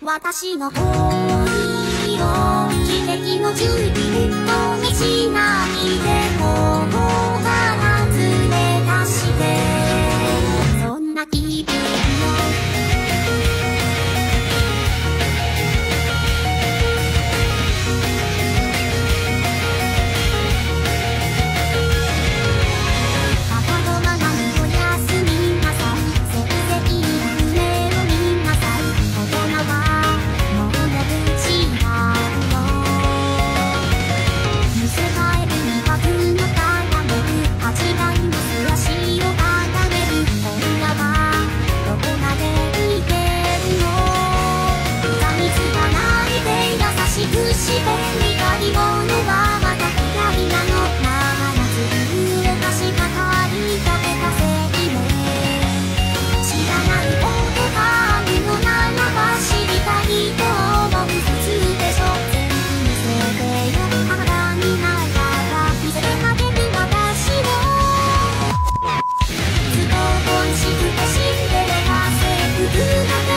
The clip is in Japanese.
私の恋を奇跡の10秒と見しないでここから連れ出してそんな気分シンデレラ制服